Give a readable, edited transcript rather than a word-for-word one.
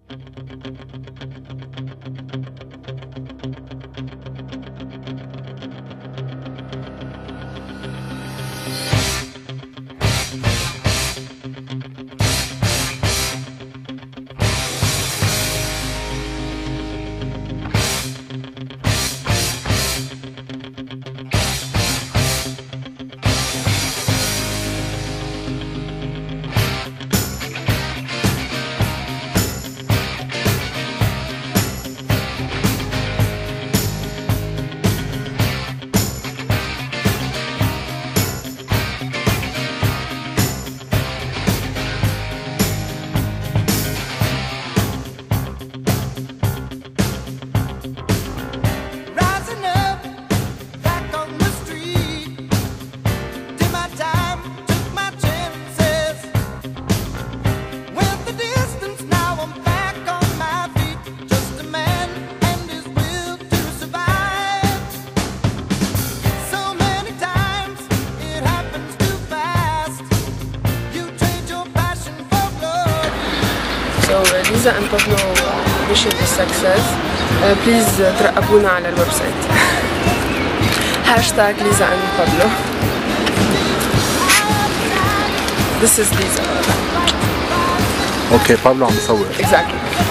So Liza and Pablo wish you success. Please ترقبونا على الويب سايت. Hashtag Liza and Pablo. This is Liza. Okay, Pablo عم بصور. Exactly.